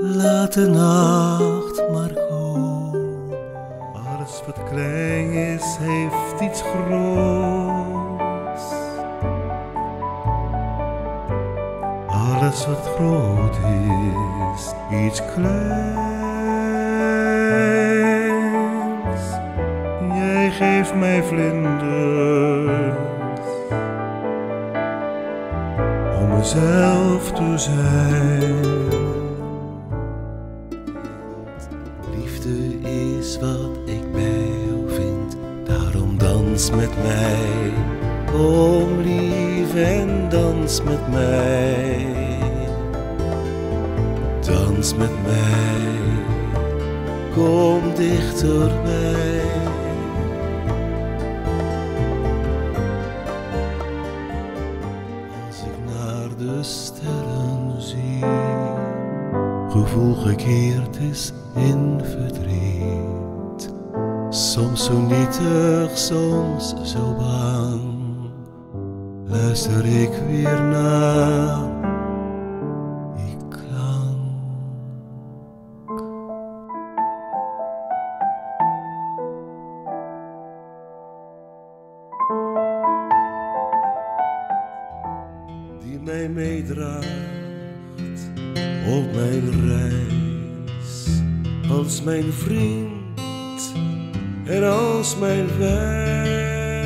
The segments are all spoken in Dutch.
laat de nacht maar komen. Alles wat klein is, heeft iets groots. Alles wat groot is, iets kleins. Jij geeft mij vlinders om mezelf te zijn. Liefde is wat ik bij jou vind, daarom dans met mij. Kom lief en dans met mij. Dans met mij, kom dichterbij. Als ik naar de sterren zie, gevoel gekeerd is in verdriet. Soms zo nietig, soms zo bang, luister ik weer naar die klank. Die mij meedraagt op mijn reis, als mijn vriend en als mijn wijs.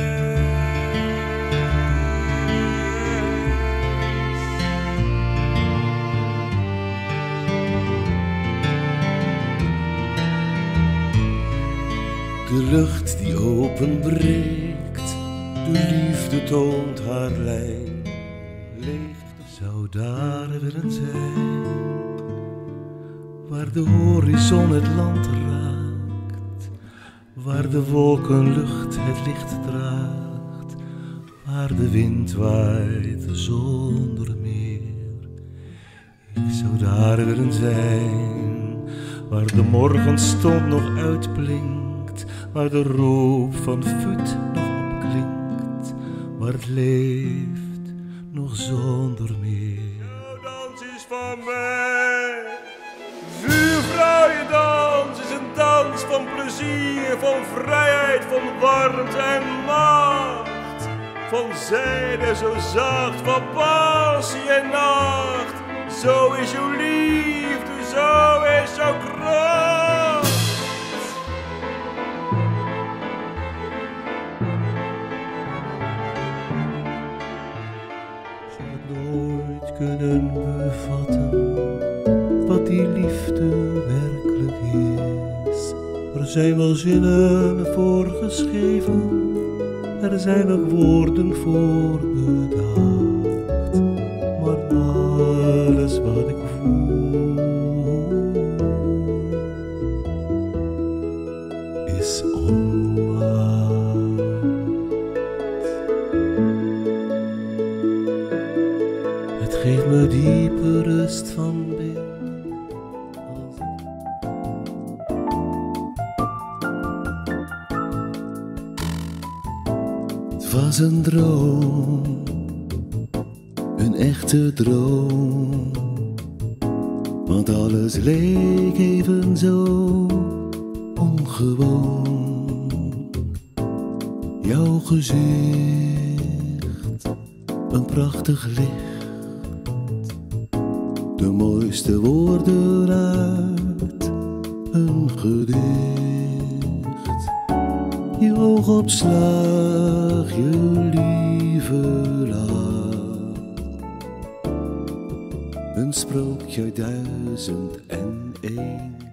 De lucht die openbreekt, de liefde toont haar lijn. Leeft zou daar willen zijn, waar de horizon het land raakt, waar de wolkenlucht het licht draagt, waar de wind waait zonder meer. Ik zou daar willen zijn, waar de morgenstond nog uitblinkt, waar de roep van Fut nog opklinkt, waar het leeft nog zonder meer. Jouw dans is van mij. Vuurvrouw, je dans is een dans van plezier, van vrijheid, van warmte en macht. Van zijde zo zacht, van passie en nacht. Zo is jouw liefde, zo is jouw kracht. Nooit kunnen bevatten wat die liefde werkelijk is. Er zijn wel zinnen voor geschreven, er zijn ook woorden voor bedacht, maar alles wat ik voel is onmacht. Het geeft me diepe rust van binnen. Het was een droom, een echte droom, want alles leek even zo ongewoon. Jouw gezicht, een prachtig licht, de mooiste woorden uit een gedicht. Je oogopslag, je lieve lach, een sprookje uit 1001.